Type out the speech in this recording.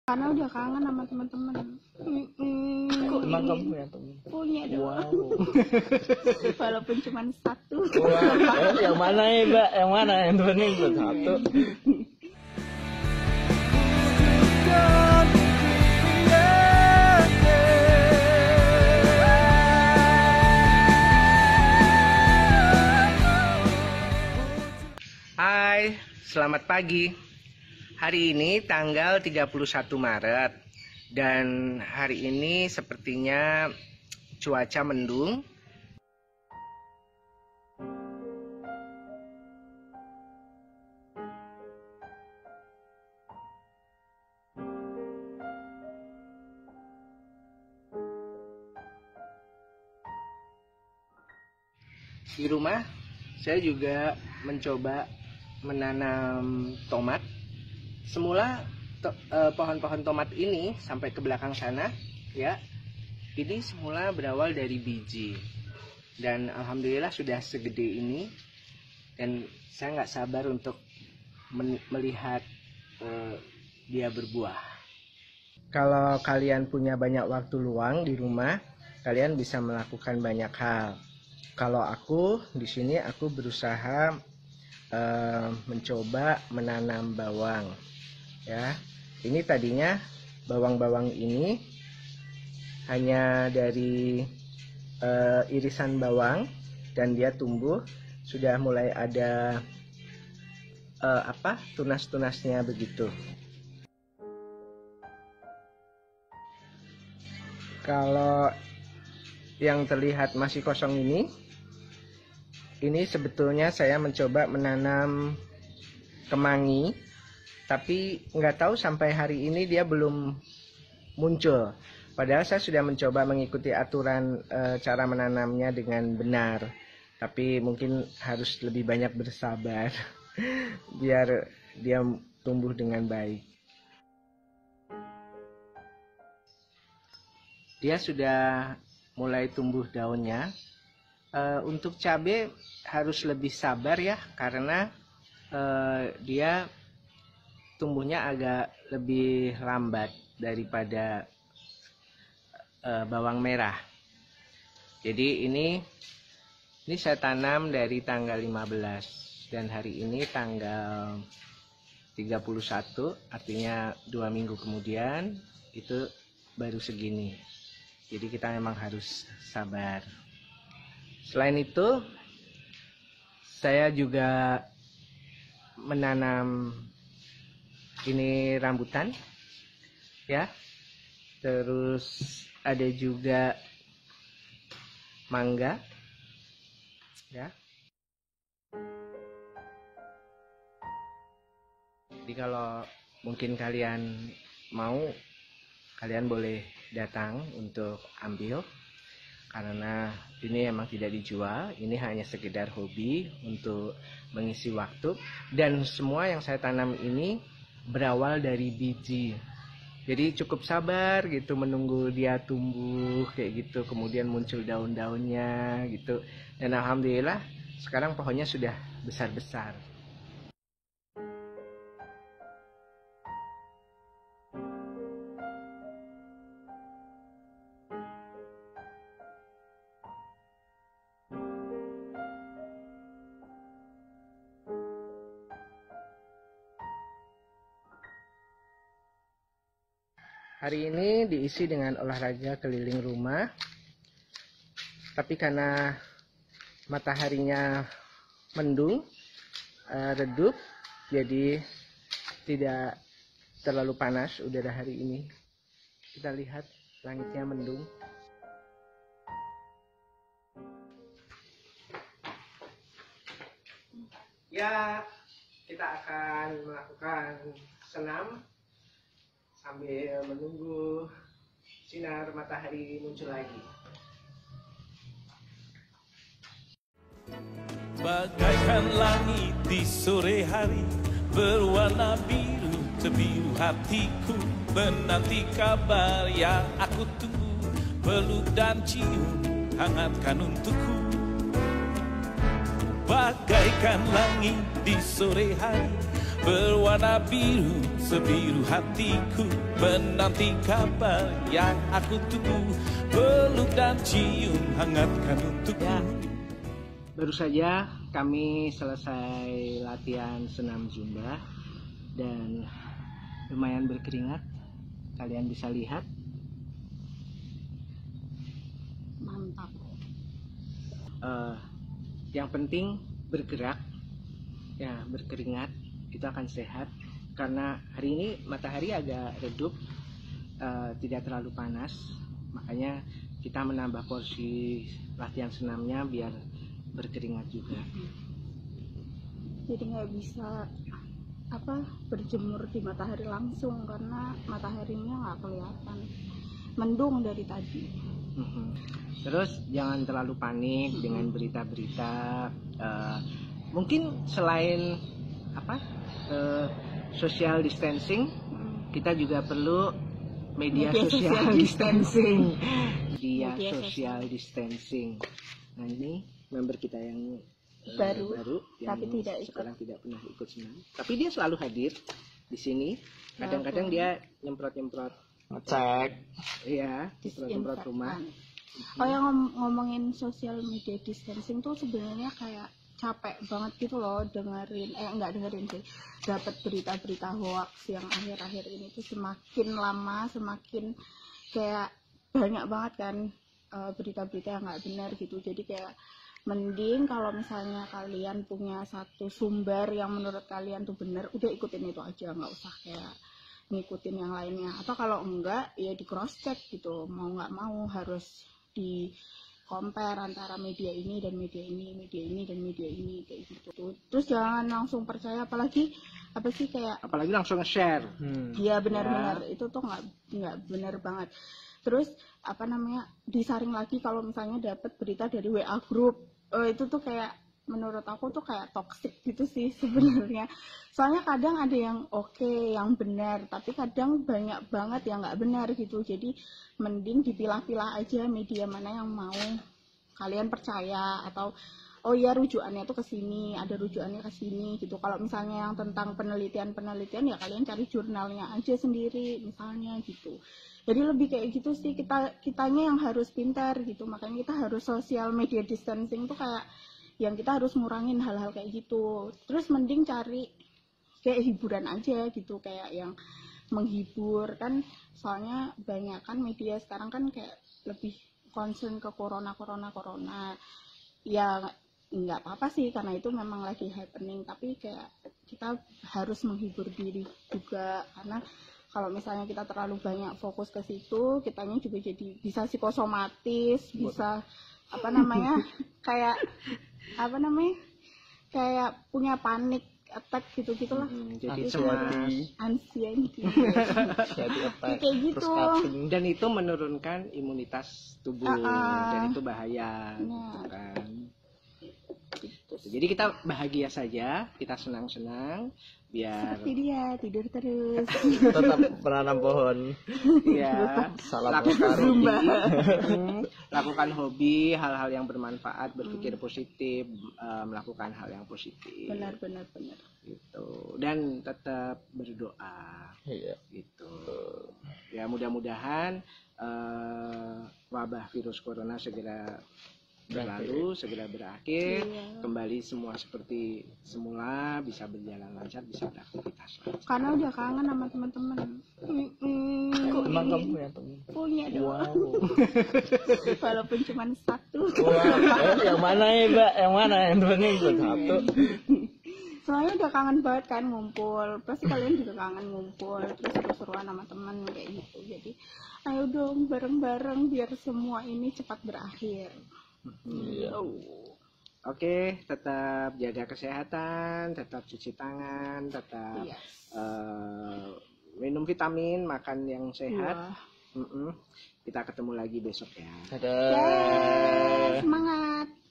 Karena udah kangen sama teman-teman. Emang kamu punya teman? Punya dong. Wow. Walaupun cuma satu. Wow. Yang mana ya, Mbak? Yang mana yang temennya satu? Hai, selamat pagi. Hari ini tanggal 31 Maret dan hari ini sepertinya cuaca mendung. Di rumah saya juga mencoba menanam tomat. Semula pohon-pohon tomat ini sampai ke belakang sana ya, ini semula berawal dari biji dan alhamdulillah sudah segede ini dan saya nggak sabar untuk melihat dia berbuah. Kalau kalian punya banyak waktu luang di rumah, kalian bisa melakukan banyak hal. Kalau aku di sini aku berusaha mencoba menanam bawang ya. Ini tadinya bawang-bawang ini hanya dari irisan bawang dan dia tumbuh sudah mulai ada tunas-tunasnya begitu. Kalau yang terlihat masih kosong ini sebetulnya saya mencoba menanam kemangi, tapi nggak tahu sampai hari ini dia belum muncul. Padahal saya sudah mencoba mengikuti aturan cara menanamnya dengan benar, tapi mungkin harus lebih banyak bersabar biar dia tumbuh dengan baik. Dia sudah mulai tumbuh daunnya. Untuk cabai harus lebih sabar ya, karena dia tumbuhnya agak lebih lambat daripada bawang merah. Jadi ini saya tanam dari tanggal 15 dan hari ini tanggal 31, artinya 2 minggu kemudian itu baru segini. Jadi kita memang harus sabar. Selain itu, saya juga menanam ini rambutan, ya. Terus ada juga mangga, ya. Jadi kalau mungkin kalian mau, kalian boleh datang untuk ambil. Karena ini emang tidak dijual, ini hanya sekedar hobi untuk mengisi waktu. Dan semua yang saya tanam ini berawal dari biji. Jadi cukup sabar gitu menunggu dia tumbuh kayak gitu, kemudian muncul daun-daunnya gitu. Dan alhamdulillah sekarang pohonnya sudah besar-besar. Hari ini diisi dengan olahraga keliling rumah, tapi karena mataharinya mendung, redup, jadi tidak terlalu panas udara hari ini. Kita lihat langitnya mendung. Ya, kita akan melakukan senam sambil menunggu sinar matahari muncul lagi. Bagaikan langit di sore hari, berwarna biru, terbiru hatiku, menanti kabar yang aku tunggu, peluk dan cium, hangatkan untukku. Bagaikan langit di sore hari, berwarna biru, sebiru hatiku, menanti kabar yang aku tunggu, peluk dan cium hangatkan untukku. Baru saja kami selesai latihan senam Zumba dan lumayan berkeringat. Kalian bisa lihat. Mantap. Yang penting bergerak, ya berkeringat itu akan sehat. Karena hari ini matahari agak redup, tidak terlalu panas, makanya kita menambah porsi latihan senamnya biar berkeringat juga. Jadi nggak bisa berjemur di matahari langsung karena mataharinya nggak kelihatan, mendung dari tadi. Terus jangan terlalu panik dengan berita-berita. Mungkin selain social distancing, kita juga perlu media social distancing. Media social distancing. Nah ini member kita yang baru yang tapi tidak ikut. sekarang tidak pernah ikut senam. Tapi dia selalu hadir di sini. Kadang-kadang dia nyemprot-nyemprot ngecek. Iya, nyemprot rumah. Oh yang ngomongin social media distancing tuh sebenarnya kayak capek banget gitu loh nggak dengerin sih, dapat berita-berita hoax yang akhir-akhir ini tuh semakin lama semakin kayak banyak banget kan berita-berita yang nggak benar gitu. Jadi kayak mending kalau misalnya kalian punya satu sumber yang menurut kalian tuh benar, udah ikutin itu aja, nggak usah kayak ngikutin yang lainnya. Atau kalau enggak ya di cross check gitu, mau nggak mau harus di compare antara media ini dan media ini, media ini dan media ini kayak gitu. Terus jangan langsung percaya, apalagi langsung nge-share. Iya benar-benar itu tuh nggak benar banget. Terus disaring lagi kalau misalnya dapat berita dari WA group, itu tuh kayak menurut aku tuh kayak toxic gitu sih sebenarnya. Soalnya kadang ada yang oke, yang benar, tapi kadang banyak banget yang nggak benar gitu. Jadi mending dipilah-pilah aja media mana yang mau kalian percaya, atau oh ya rujukannya tuh ke sini, ada rujukannya ke sini gitu. Kalau misalnya yang tentang penelitian ya kalian cari jurnalnya aja sendiri misalnya gitu. Jadi lebih kayak gitu sih, kitanya yang harus pintar gitu. Makanya kita harus social media distancing tuh kayak yang kita harus ngurangin hal-hal kayak gitu. Terus mending cari kayak hiburan aja gitu, kayak yang menghibur kan. Soalnya banyak kan media sekarang kan kayak lebih concern ke corona. Ya nggak apa-apa sih karena itu memang lagi happening, tapi kayak kita harus menghibur diri juga, karena kalau misalnya kita terlalu banyak fokus ke situ, kitanya juga jadi bisa psikosomatis, bisa kayak punya panik attack gitu-gitulah. Jadi cemas, anxiety. Kayak gitu. Dan itu menurunkan imunitas tubuh dan itu bahaya gitu kan. Jadi kita bahagia saja, kita senang-senang biar seperti dia tidur terus. Tetap menanam pohon. Iya, lakukan hobi, hal-hal yang bermanfaat, berpikir positif, melakukan hal yang positif. Benar. Gitu. Dan tetap berdoa. Iya. Gitu. Ya mudah-mudahan wabah virus corona segera berlalu, segera berakhir, kembali semua seperti semula, bisa berjalan lancar, bisa beraktivitas lancar. Karena udah kangen sama teman-teman. Emang kamu punya teman? Punya dong. Walaupun cuma satu. Yang mana ya Mbak? Yang mana yang temennya ikut satu? Soalnya udah kangen banget kan ngumpul. Pasti kalian juga kangen ngumpul, terus seru-seruan sama teman kayak gitu. Jadi ayo dong bareng-bareng biar semua ini cepat berakhir. Oke, tetap jaga kesehatan, tetap cuci tangan, tetap minum vitamin, makan yang sehat. Kita ketemu lagi besok ya. Dadah. Semangat.